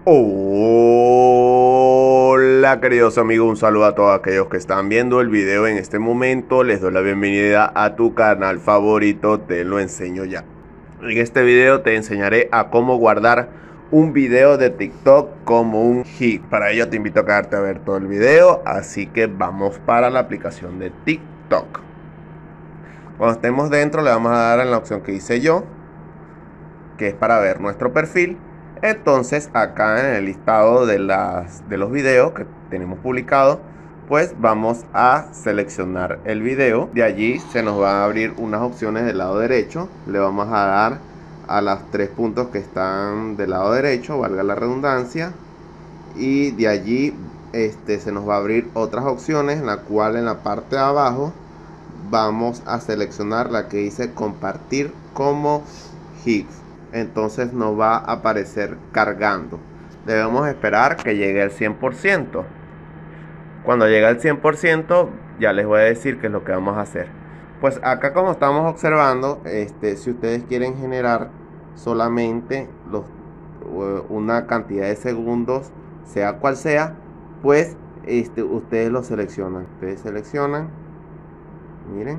Hola queridos amigos, un saludo a todos aquellos que están viendo el video en este momento. Les doy la bienvenida a tu canal favorito, Te lo enseño ya. En este video te enseñaré a cómo guardar un video de TikTok como un GIF. Para ello te invito a quedarte a ver todo el video, así que vamos para la aplicación de TikTok. Cuando estemos dentro le vamos a dar en la opción que hice yo, que es para ver nuestro perfil. Entonces acá en el listado de los videos que tenemos publicados, pues vamos a seleccionar el video. De allí se nos va a abrir unas opciones del lado derecho. Le vamos a dar a los tres puntos que están del lado derecho, valga la redundancia. Y de allí se nos va a abrir otras opciones, en la cual en la parte de abajo vamos a seleccionar la que dice compartir como GIF. Entonces nos va a aparecer cargando. Debemos esperar que llegue al 100%. Cuando llegue al 100% ya les voy a decir qué es lo que vamos a hacer. Pues acá, como estamos observando, si ustedes quieren generar solamente una cantidad de segundos, sea cual sea, pues ustedes lo seleccionan. Ustedes seleccionan, miren,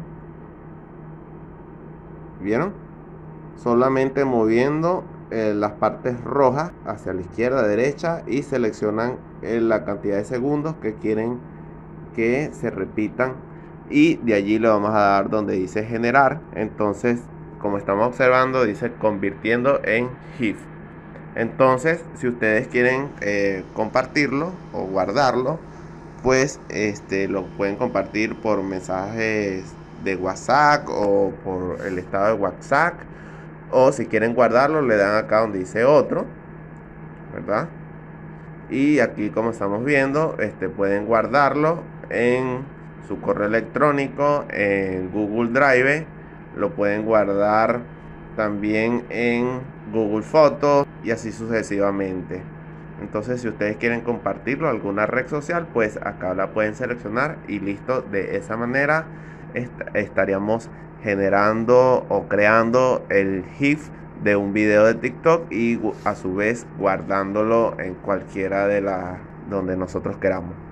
¿vieron? Solamente moviendo las partes rojas hacia la izquierda, derecha, y seleccionan la cantidad de segundos que quieren que se repitan, y de allí le vamos a dar donde dice generar. Entonces, como estamos observando, dice convirtiendo en GIF. Entonces, si ustedes quieren compartirlo o guardarlo, pues lo pueden compartir por mensajes de WhatsApp o por el estado de WhatsApp. O si quieren guardarlo, le dan acá donde dice otro, ¿verdad? Y aquí, como estamos viendo, pueden guardarlo en su correo electrónico, en Google Drive. Lo pueden guardar también en Google Fotos y así sucesivamente. Entonces, si ustedes quieren compartirlo a alguna red social, pues acá la pueden seleccionar y listo. De esa manera estaríamos generando o creando el GIF de un video de TikTok, y a su vez guardándolo en cualquiera de las donde nosotros queramos.